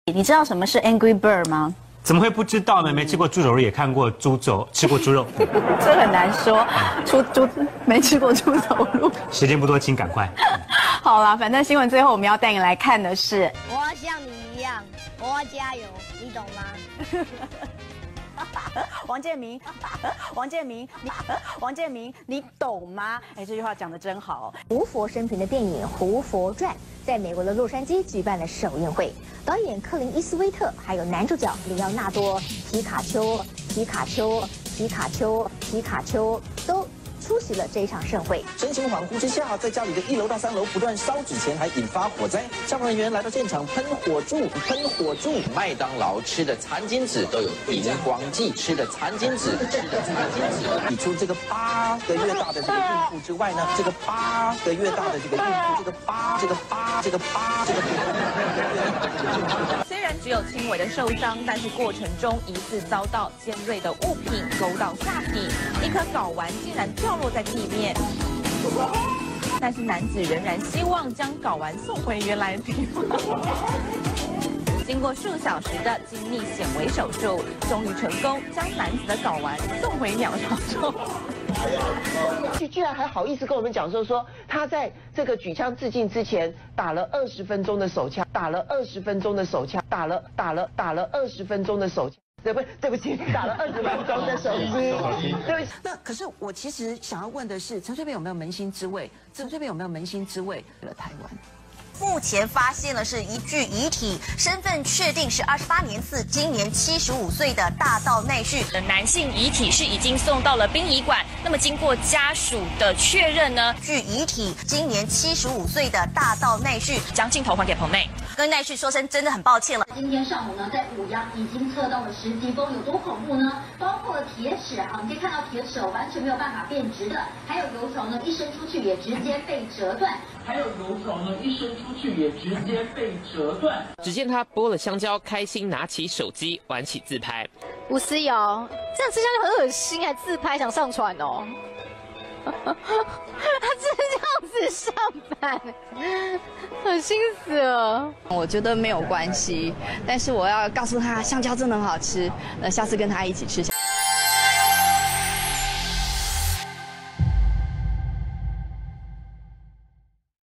你知道什么是 Angry Bird 吗？ 怎么会不知道呢？没吃过猪肘肉，也看过猪肘，吃过猪肉。 这很难说，没吃过猪肘肉。 时间不多，请赶快。 好啦，反正新闻最后我们要带你来看的是， 我要像你一样，我要加油，你懂吗？ 王建民，你懂吗？哎，这句话讲得真好。 胡佛生平的电影《胡佛传》在美国的洛杉矶举办了首映会，导演克林·伊斯威特还有男主角里奥纳多·皮卡丘都出席了这一场盛会。 神情恍惚之下，在家里的1楼到3楼不断烧纸钱，还引发火灾。消防人员来到现场喷火柱。 麦当劳吃的餐巾纸都有荧光剂，吃的餐巾纸。 比出这个8个月大的这个孕妇之外呢，这个8个月大的这个孕妇， 虽然只有轻微的受伤，但是过程中疑似遭到尖锐的物品勾到下体，一颗睾丸竟然掉落在地面。但是男子仍然希望将睾丸送回原来的地方。经过数小时的精密显微手术，终于成功将男子的睾丸送回鸟巢中。 居然还好意思跟我们讲说他在这个举枪自尽之前打了20分钟的手枪，打了20分钟的手枪。对不起，打了20分钟的手机。对不起。 那可是我其实想要问的是，陈水扁有没有扪心自问？了台湾。 目前发现了是一具遗体，身份确定是28年次，今年75岁的大道内旭男性遗体是已经送到了殡仪馆。那么经过家属的确认呢， 具遗体今年75岁的大道内旭， 将镜头还给棚内， 跟内旭说声真的很抱歉了。 今天上午呢，在五羊已经测到了10级风，有多恐怖呢？包括了铁齿啊，你可以看到铁齿完全没有办法变直的，还有油条呢，一伸出去也直接被折断。 只见他剥了香蕉，开心拿起手机玩起自拍。 吴思瑶，这样吃香蕉很恶心，还自拍想上传哦。他真的这样子上班，恶心死了。 我觉得没有关系，但是我要告诉他，香蕉真的很好吃。下次跟他一起吃。